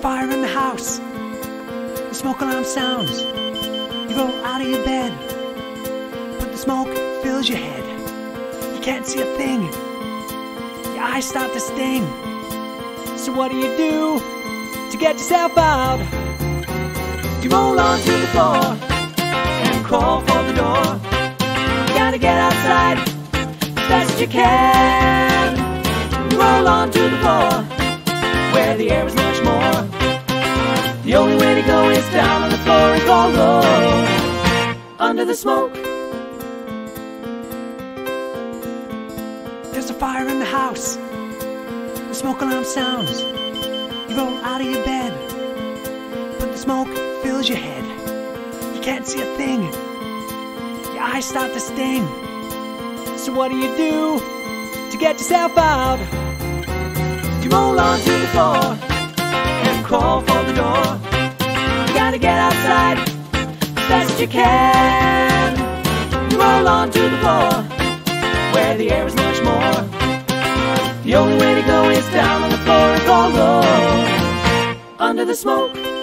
fire in the house. The smoke alarm sounds. You roll out of your bed, but the smoke fills your head. You can't see a thing. Your eyes start to sting. So what do to get yourself out? You roll onto the floor and crawl for the door. You gotta get outside as best you can. You roll onto the floor where the air is much more. The only way to go is down on the floor and go low under the smoke. There's a fire in the house. The smoke alarm sounds. You roll out of your bed, but the smoke fills your head. You can't see a thing. Your eyes start to sting. So what do to get yourself out? You roll onto the floor and crawl for the door. You gotta get outside as best you can. You roll onto the floor where the air is much more. The only way to go is down on the floor and go low under the smoke.